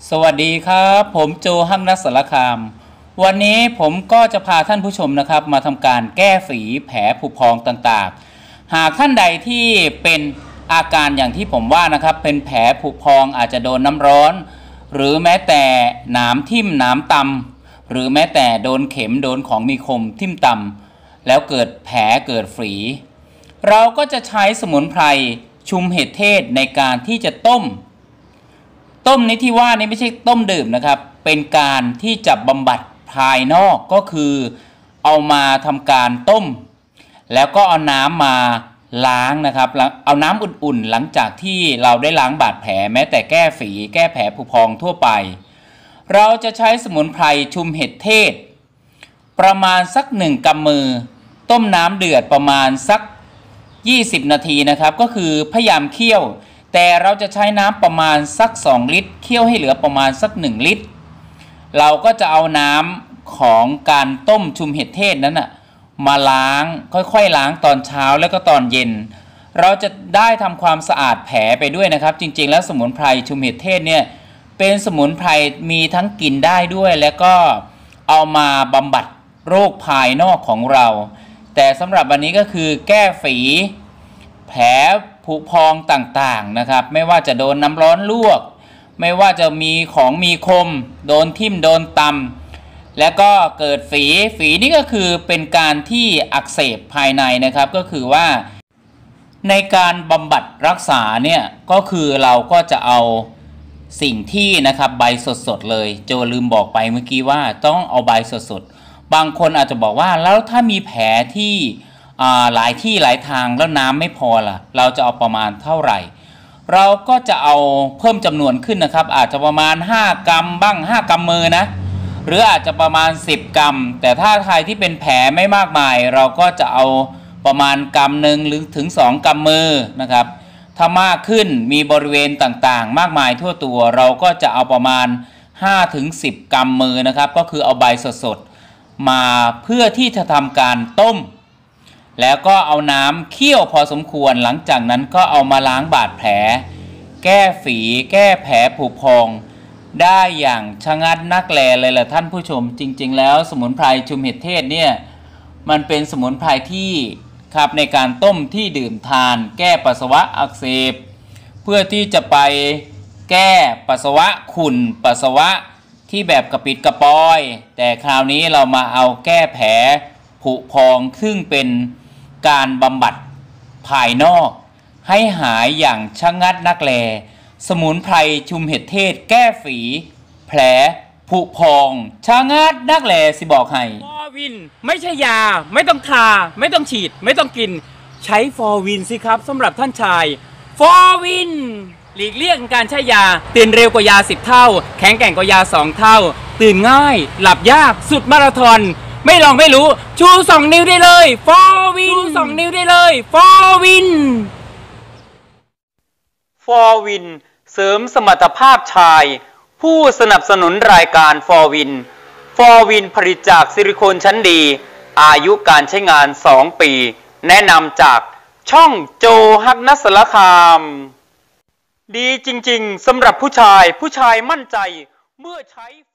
สวัสดีครับผมโจฮัมนัสสารคามวันนี้ผมก็จะพาท่านผู้ชมนะครับมาทำการแก้ฝีแผลผุพองต่างๆหากท่านใดที่เป็นอาการอย่างที่ผมว่านะครับเป็นแผลผุพองอาจจะโดนน้ำร้อนหรือแม้แต่หนามทิ่มหนามตำหรือแม้แต่โดนเข็มโดนของมีคมทิ่มตำแล้วเกิดแผลเกิดฝีเราก็จะใช้สมุนไพรชุมเห็ดเทศในการที่จะต้มนี้ที่ว่านี่ไม่ใช่ต้มดื่มนะครับเป็นการที่จะบำบัดภายนอกก็คือเอามาทำการต้มแล้วก็เอาน้ำมาล้างนะครับเอาน้ำอุ่นๆหลังจากที่เราได้ล้างบาดแผลแม้แต่แก้ฝีแก้แผลผุพองทั่วไปเราจะใช้สมุนไพรชุมเห็ดเทศประมาณสัก1 กำมือต้มน้ำเดือดประมาณสัก20 นาทีนะครับก็คือพยายามเคี่ยวแต่เราจะใช้น้ำประมาณสัก2 ลิตรเคี่ยวให้เหลือประมาณสัก1 ลิตรเราก็จะเอาน้ำของการต้มชุมเห็ดเทศนั้นนะมาล้างค่อยๆล้างตอนเช้าแล้วก็ตอนเย็นเราจะได้ทำความสะอาดแผลไปด้วยนะครับจริงๆแล้วสมุนไพรชุมเห็ดเทศเนี่ยเป็นสมุนไพรมีทั้งกินได้ด้วยแล้วก็เอามาบำบัดโรคภายนอกของเราแต่สำหรับวันนี้ก็คือแก้ฝีแผลผุพองต่างๆนะครับไม่ว่าจะโดนน้ำร้อนลวกไม่ว่าจะมีของมีคมโดนทิ่มโดนตำแล้วก็เกิดฝีนี่ก็คือเป็นการที่อักเสบภายในนะครับก็คือว่าในการบำบัดรักษาเนี่ยก็คือเราก็จะเอาสิ่งที่นะครับใบสดๆเลยโจลืมบอกไปเมื่อกี้ว่าต้องเอาใบสดๆบางคนอาจจะบอกว่าแล้วถ้ามีแผลที่หลายที่หลายทางแล้วน้ำไม่พอล่ะเราจะเอาประมาณเท่าไหร่เราก็จะเอาเพิ่มจำนวนขึ้นนะครับอาจจะประมาณ5 กรัมบ้าง5 กำมือนะหรืออาจจะประมาณ10 กรัมแต่ถ้าใครที่เป็นแผลไม่มากมายเราก็จะเอาประมาณ1 กรัมหรือถึง2 กำมือนะครับถ้ามากขึ้นมีบริเวณต่างๆมากมายทั่วตัวเราก็จะเอาประมาณ5 ถึง 10 กำมือนะครับก็คือเอาใบสดๆมาเพื่อที่จะทำการต้มแล้วก็เอาน้ำเคี่ยวพอสมควรหลังจากนั้นก็เอามาล้างบาดแผลแก้ฝีแก้แผลผุพองได้อย่างชะงัดนักแลเลยล่ะท่านผู้ชมจริงๆแล้วสมุนไพรชุมเห็ดเทศเนี่ยมันเป็นสมุนไพรที่ครับในการต้มที่ดื่มทานแก้ปัสสาวะอักเสบเพื่อที่จะไปแก้ปัสสาวะขุ่นปัสสาวะที่แบบกระปิดกระปอยแต่คราวนี้เรามาเอาแก้แผลผุพองซึ่งเป็นการบำบัดภายนอกให้หายอย่างชะงัดนักแลสมุนไพรชุมเห็ดเทศแก้ฝีแผลผุพองชะงัดนักแลสิบอกให้ฟอร์วินไม่ใช่ยาไม่ต้องทาไม่ต้องฉีดไม่ต้องกินใช้ฟอร์วินสิครับสำหรับท่านชายฟอร์วินหลีกเลี่ยงการใช้ยาตื่นเร็วกว่ายา10 เท่าแข็งแกร่งกว่ายา2 เท่าตื่นง่ายหลับยากสุดมาราธอนไม่ลองไม่รู้ชู2 นิ้วได้เลยฟอร์วินชู2 นิ้วได้เลยฟอร์วินเสริมสมรรถภาพชายผู้สนับสนุนรายการฟอร์วินผลิตจากซิลิโคนชั้นดีอายุการใช้งาน2 ปีแนะนำจากช่องโจฮักนัสสารคามดีจริงๆสำหรับผู้ชายมั่นใจเมื่อใช้